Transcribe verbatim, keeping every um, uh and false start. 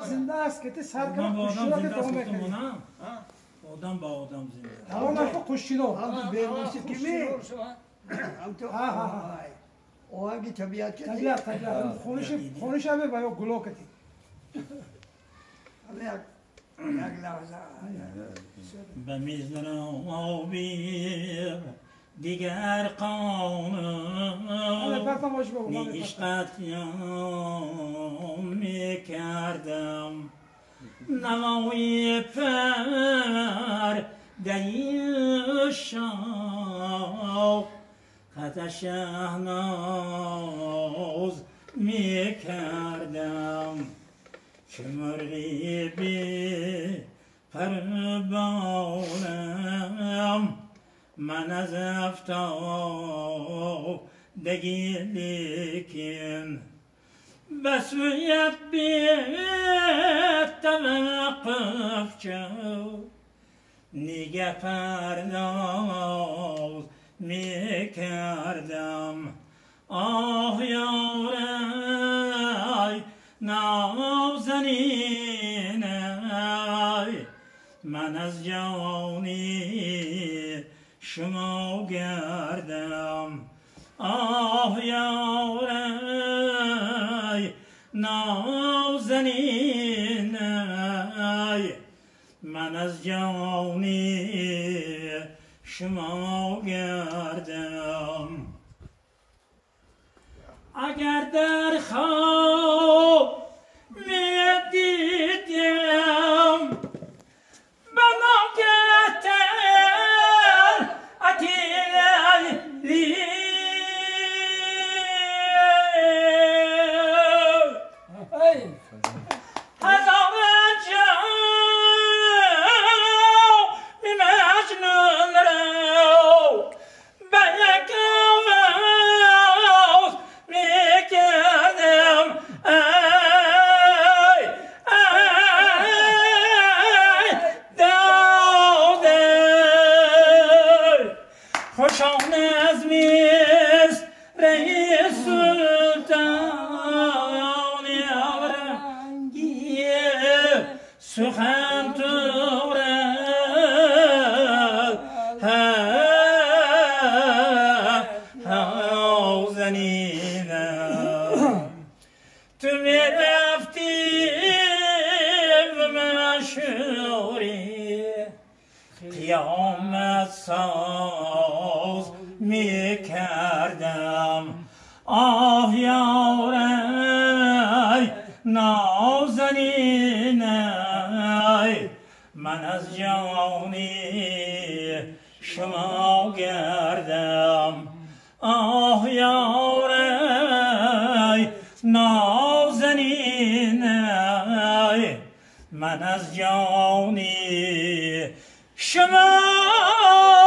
زنده است که سر آدم کنه با خوشی آدم را زنده که است دوام گفتم کنی نه آدم با آدم زنده دوام نکن خوشی رو هم تو بیرونسی کمی هم تو ها ها ها آهنگی طبیعت کردی طبیعت طبیعت خونش خونش هم باید گلو کتی همه یک یک لحظه به میزن آبی دیگر قانم می عشقت یام می کردم نوای پر دهی شاق خط شهناز می کردم چه مرغی بی پروانم من از افتادگی لیکن به سویت بی توقف شد نگه پرداز می کردم آه یارای نازنین من از جوانی شما گردم آه یارای نازنین من از جوانی شما گردم اگر در خواب می دیدم بناگتر اتیلی هزار جا می مجنون رو به یک آواز می کردم ای ای دادر خوشان از میز رئیس سلطان آورنگی سخن تورد زنینم تو می رفتی و مشوری قیامت ساز می کردم آه یارای نازنینای من از جانی شما گردم آه یارای نازنینای من از جانی شما